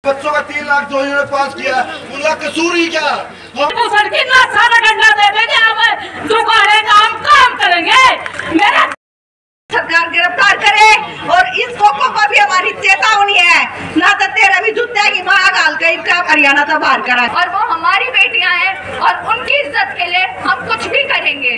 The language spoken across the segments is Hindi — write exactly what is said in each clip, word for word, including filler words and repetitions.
बच्चों का तीन लाख जो इन्होंने पास किया, उनका कसूर ही क्या? हम सड़की ना सारा डंडा दे देंगे, हम जुगाड़े का हम काम करेंगे। मेरा सरकार गिरफ्तार करे और इन सोकों को भी हमारी चेतावनी है, ना तो तेरा भी जूते की माँ गाल के इनका हरियाणा तो बाहर करा। और वो हमारी बेटियां हैं और उनकी इज्जत के लिए हम कुछ भी करेंगे।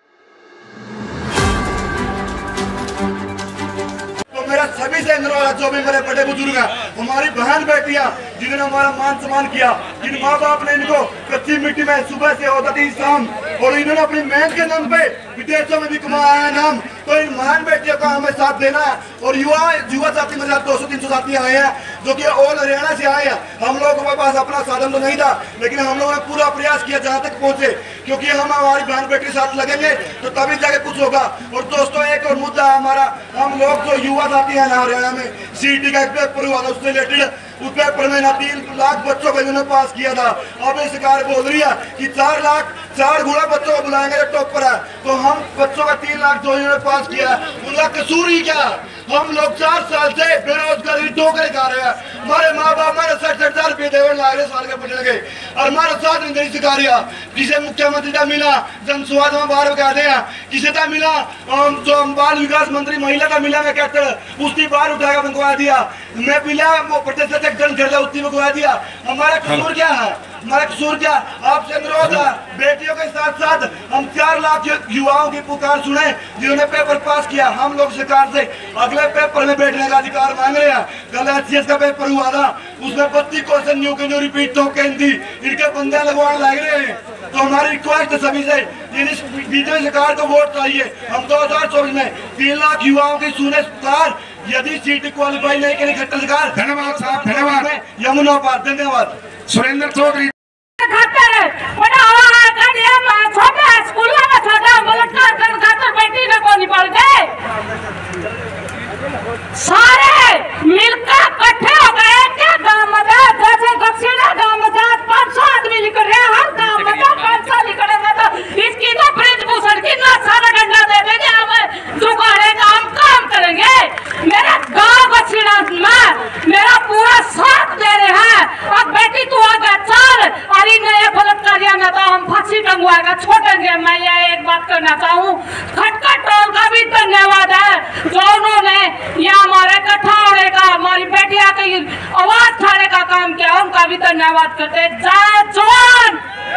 तो मेरा सभी से अनुरोध है, जो भी मेरे बड़े बुजुर्ग हैं, हमारी बहन बेटियां जिन्होंने हमारा मान सम्मान किया, जिन माँ बाप ने इनको कच्ची मिट्टी में सुबह से होता थी शाम, और इन्होंने अपनी मेहनत के नाम पे विदेशों में भी कमाया है नाम, तो इन महान बेटियों का हमें साथ देना है। और युवा युवा साथी मेरे साथ दो सौ तीन सौ साथी आए हैं, जो कि ऑल हरियाणा से आए हैं। हम लोगों के पास अपना साधन तो नहीं था, लेकिन हम लोगों ने पूरा प्रयास किया जहाँ तक पहुँचे, क्योंकि हम हमारी बहन बेटी के साथ लगेंगे तो तभी जाके कुछ होगा। और दोस्तों, एक और मुद्दा है हमारा, हम लोग जो युवा साथी है ना हरियाणा में, सीईटी का एक पेपर हुआ था, उससे रिलेटेड उस पेपर में ना तीन लाख बच्चों को इन्होंने पास किया था। अब ये सरकार बोल रही है कि चार लाख चार गुना बच्चों को बुलाएंगे जो टॉपर है, तो हम बच्चों का तीन लाख जो इन्होंने पास किया है, उनका कसूर ही क्या? हम लोग चार साल से बेरोजगारी ठोकरे खा रहे हैं। हमारे माँ बाप हमारे साठ साठ हजार रुपये देवर ला रहे साल के पढ़ने के, और हमारा साथ नहीं सिखा रहा। जिसे मुख्यमंत्री का मिला जन स्वाद में बाहर कहते हैं, किसे का मिला जो बाल विकास मंत्री महिला का मिला, मैं कहते हैं उसकी बाहर उठाकर मंगवा दिया। मैं मिला वो प्रतिशत जन खरीदा उसकी मंगवा दिया। हमारा कसूर क्या है? हमारा कसूर क्या? आपसे अनुरोध है, बेटियों के साथ साथ हम चार लाख युवाओं की पुकार सुने जिन्होंने पेपर पास किया। हम लोग सरकार से अगले पेपर में बैठने का अधिकार मांग रहे हैं। कल एचसीएस का पेपर हुआ था, उसमें बत्तीस क्वेश्चन न्यू के न्यू रिपीट हो के हिंदी इनके बंदे लगवाने लग रहे हैं। तो हमारी रिक्वेस्ट है सभी से, बीजेपी सरकार को वोट चाहिए। हम दो हजार चौबीस में तीन लाख युवाओं की सुने सरकार, यदि सीट क्वालिफाई नहीं करेगी खट्टर सरकार। धन्यवाद साहब, धन्यवाद। यमुना पार, धन्यवाद। सुरेंद्र चौधरी सारे मिलकर इकट्ठे हो गए क्या गाँव में, जैसे दक्षिणा गाँव में पाँच सौ आदमी निकल रहे हैं, हर गाँव में पाँच सौ निकलेंगे, तो इसकी तो ब्रिजभूषण की ना सारा डंडा दे देंगे, हम जुगाड़े का हम काम करेंगे। मेरा गाँव दक्षिणा में मेरा पूरा साथ दे रहे हैं। अब बेटी तू आगे चल, अरे नए बलात्कारियों में तो हम फांसी टंगवाएगा छोड़ेंगे। मैं ये एक बात करना चाहूँ, खटका टोल का भी धन्यवाद है जो उन्होंने यहाँ हमारे इकट्ठा होने का, हमारी बेटिया की आवाज उठाने का काम किया, उनका भी धन्यवाद करते। जय जवान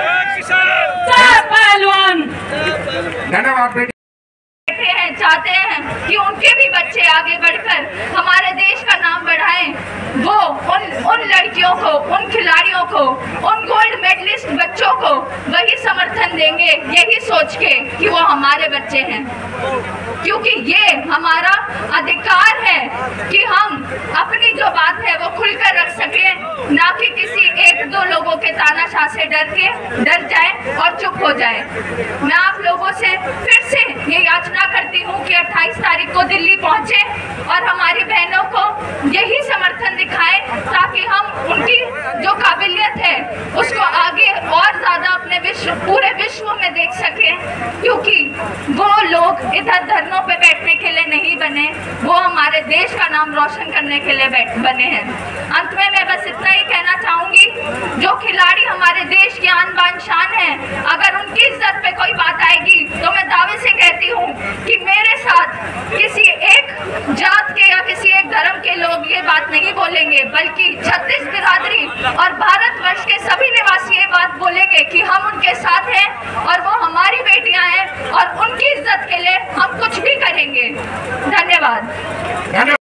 जय पहलवान। धन्यवाद बेटी। हैं चाहते हैं कि उनके भी बच्चे आगे बढ़कर हमारे देश का नाम बढ़ाएं। वो उन उन लड़कियों को, उन खिलाड़ियों को, उन गोल्ड मेडलिस्ट बच्चों को वही समर्थन देंगे, यही सोच के कि वो हमारे बच्चे हैं, क्योंकि ये हमारा अधिकार है कि हम अपनी जो बात है वो खुलकर रख सकें, ना कि किसी एक दो लोगों के तानाशाह से डर के डर जाए और चुप हो जाए। मैं आप लोगों से फिर से ये याचना करती हूँ कि अट्ठाईस तारीख को दिल्ली पहुंचे और हमारी बहनों को यही समर्थन दिखाएं, ताकि हम उनकी जो काबिलियत है उसको आगे और ज्यादा अपने विश्व पूरे विश्व में देख सकें, क्योंकि वो लोग इधर धरनों पे बैठने के लिए नहीं बने, वो हमारे देश का नाम रोशन करने के लिए बैठ बने हैं। अंत में मैं बस इतना ही कहना चाहूंगी, जो खिलाड़ी हमारे देश की आन बान शान है, अगर उनकी इज्जत पे कोई बात आएगी तो मैं दावे से कहती हूँ कि मेरे साथ किसी एक जात के या किसी एक धर्म के लोग ये बात नहीं बोलेंगे, बल्कि छत्तीस बिरादरी और भारतवर्ष के सभी निवासी ये बात बोलेंगे कि हम उनके साथ हैं और वो हमारी बेटियां हैं और उनकी इज्जत के लिए हम कुछ भी करेंगे। धन्यवाद।